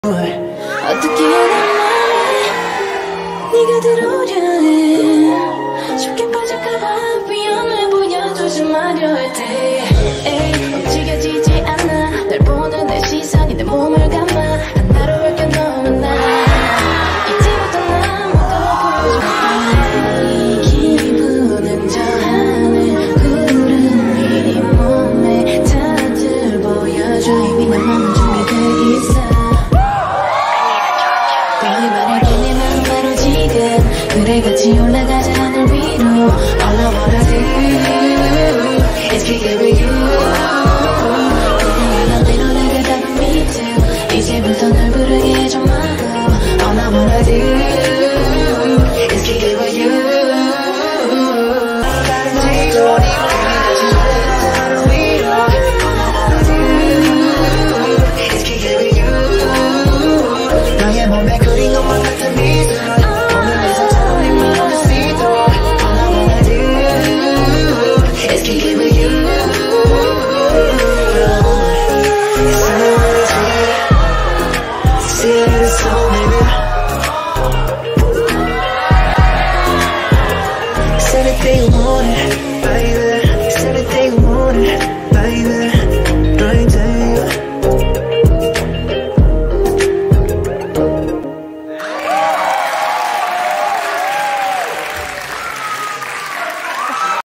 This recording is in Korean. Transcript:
어떻게 내 맘에 네가 들어오려 해. 쉽게 빠질까봐 위험해 보여 조심하려 할 때 움직여지지 않아. 널 보는 내 시선이 내 몸을 감아. 하나로 엮여 너만 나. 이제부터 아무도 보여줘. 이 기분은 저 하늘 구름 네 몸에 다들 보여줘. 이미 내 맘은 준비돼 있어. 그래 같이 올라가자 하늘 위로. All I wanna do is kick it with you.